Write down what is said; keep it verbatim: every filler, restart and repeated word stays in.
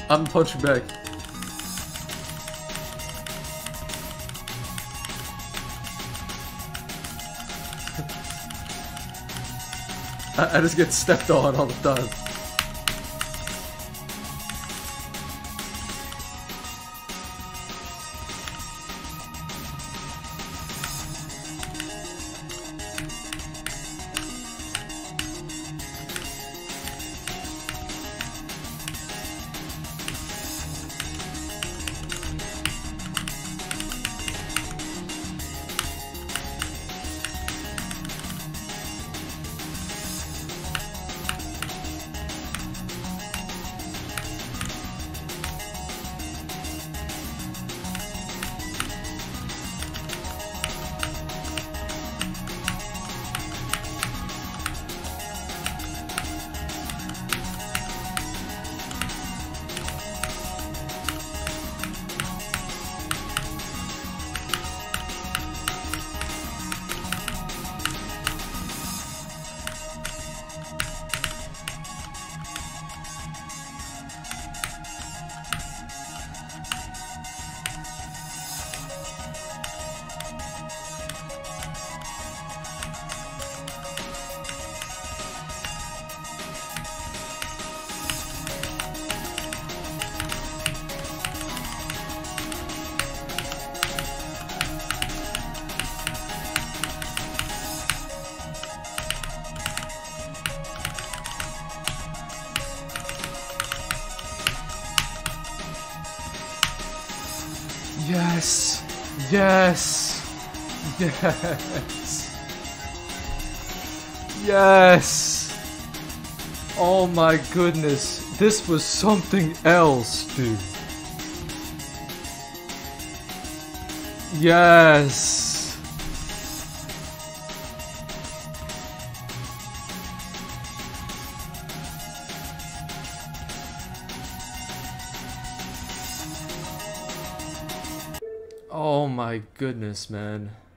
I'm punching back. I, I just get stepped on all the time. Yes! Yes! Yes! Yes! Oh my goodness, this was something else, dude. Yes! Oh my goodness, man.